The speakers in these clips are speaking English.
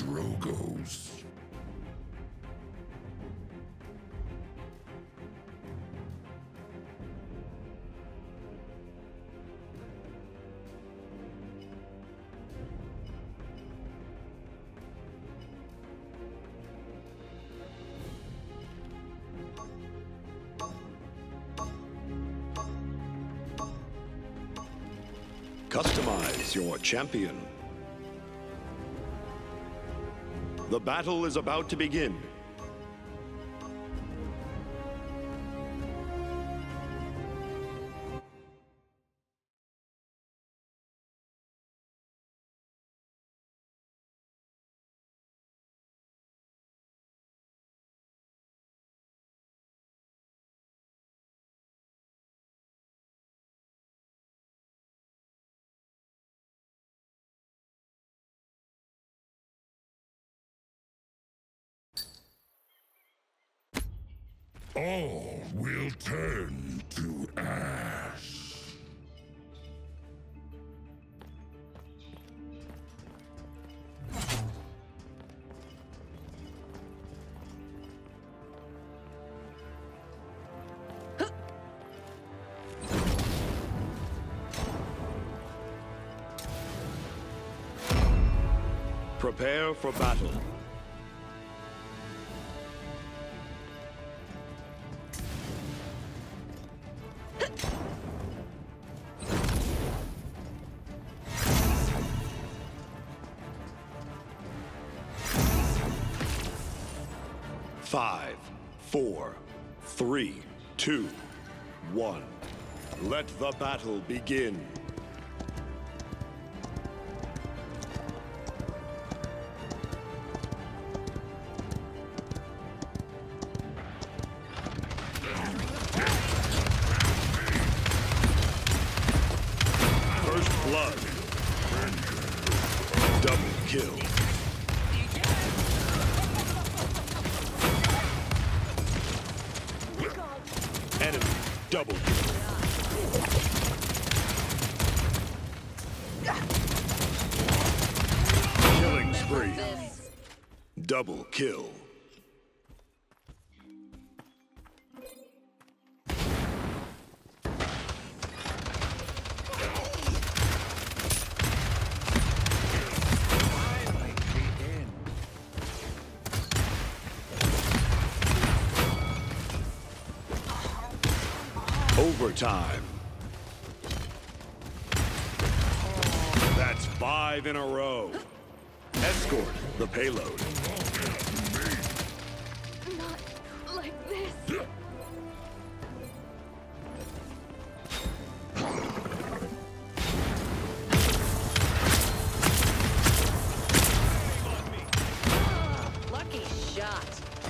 Drogos. Customize your champion. The battle is about to begin. All will turn to ash. Prepare for battle. Five, four, three, two, one. Let the battle begin. First blood. Double kill. Enemy double kill. Killing spree. Double kill. Overtime. That's 5 in a row. Escort the payload. Not like this. Lucky shot.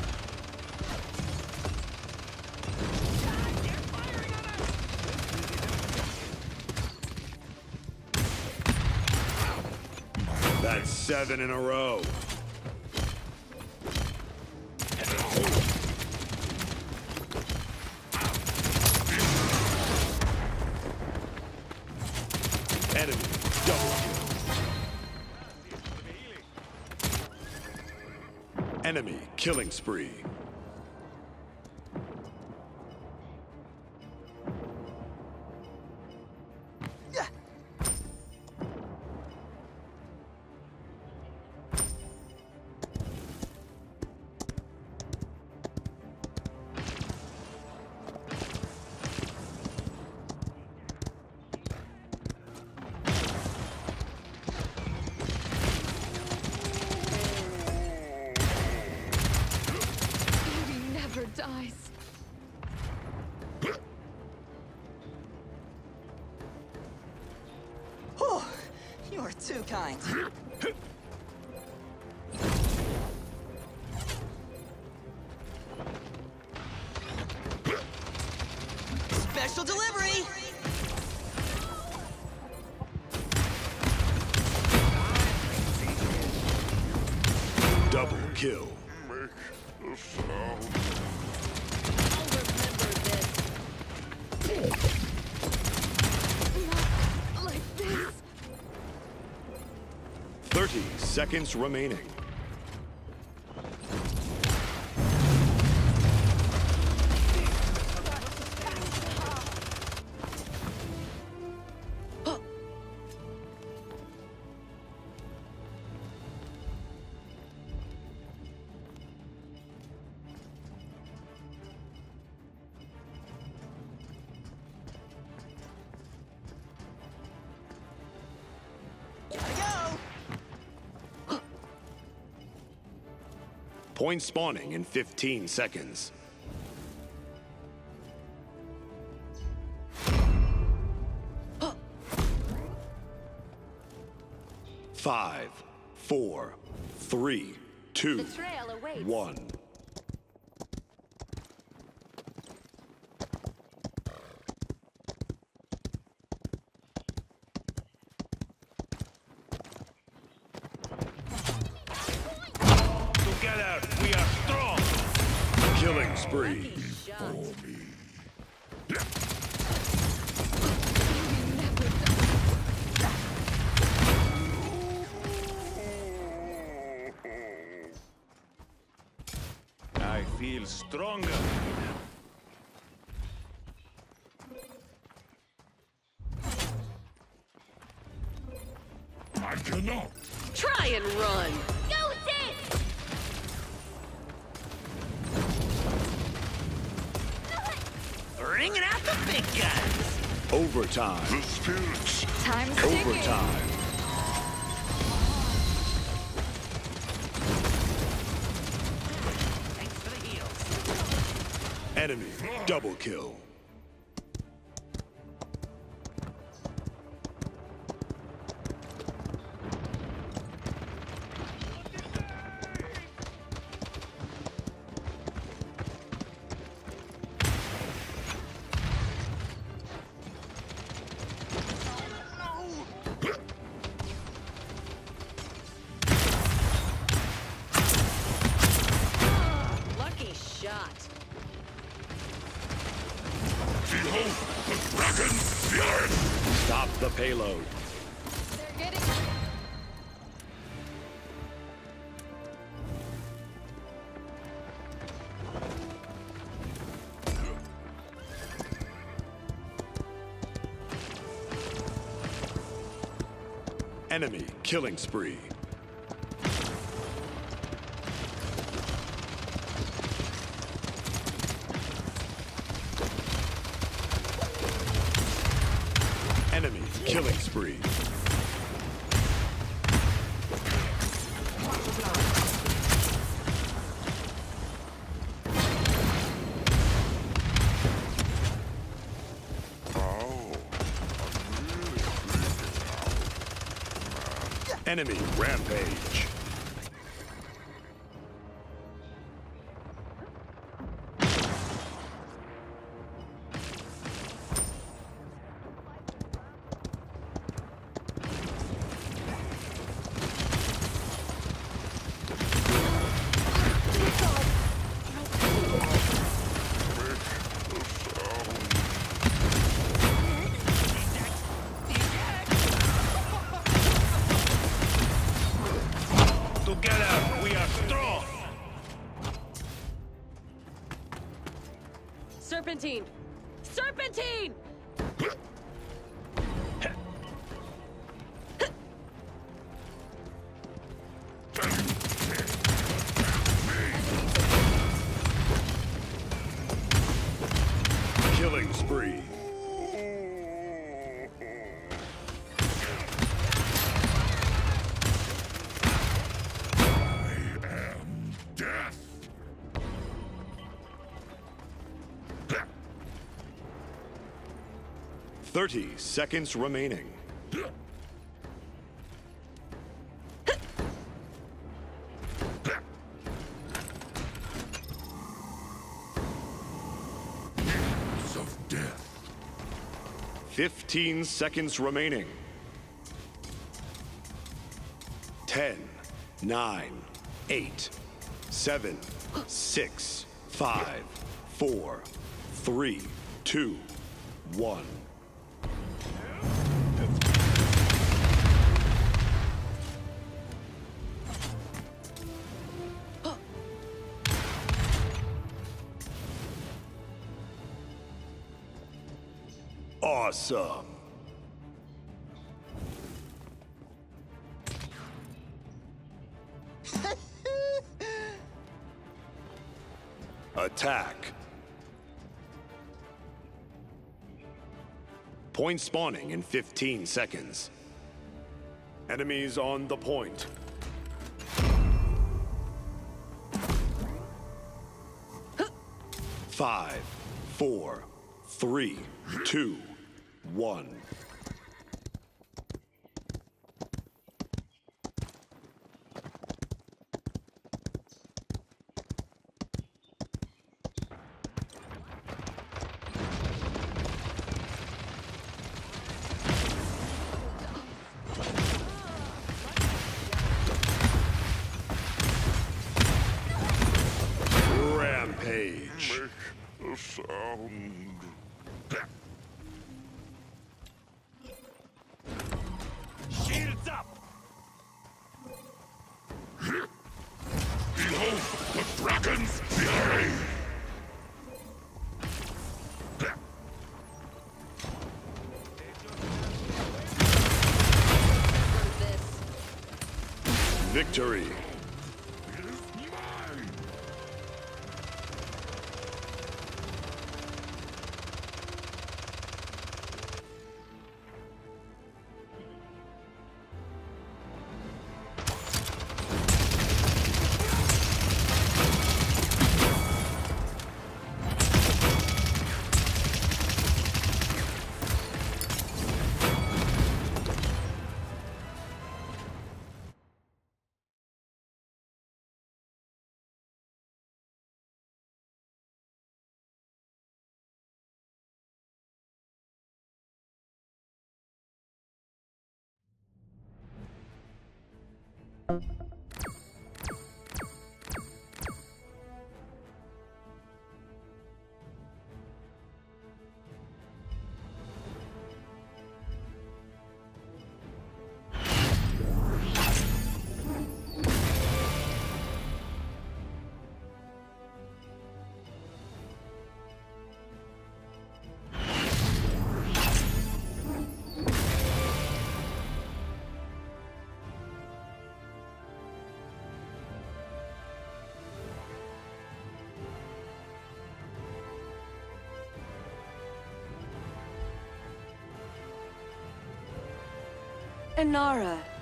That's 7 in a row. Enemy double kill. Enemy killing spree. Dies. Oh, you are too kind. Special delivery! Double kill. Make the sound. Not like this. 30 seconds remaining. Point spawning in 15 seconds. 5, 4, 3, 2, The trail awaits. 1. Together, we are strong. Killing spree. Shot. I feel stronger. I cannot. Try and run. Go, Sid! Bringing out the big guns. Overtime. The spirits. Time's ticking. Overtime. Thanks for the heals. Enemy double kill. Lucky shot. Behold, the dragon, the earth. Stop the payload. They're getting... Enemy killing spree. Enemy killing spree. Oh, Enemy rampage. Together, we are strong. Serpentine. Serpentine! Killing spree. death. 30 seconds remaining. Of death. 15 seconds remaining. 10, 9, 8, 7, 6, 5, 4, 3, 2, 1. Awesome. Attack. Point spawning in 15 seconds. Enemies on the point. 5, 4, 3, 2, 1. Rampage. Make a sound. Shields up! Behold the dragon's fury! Victory. It is mine! Inara,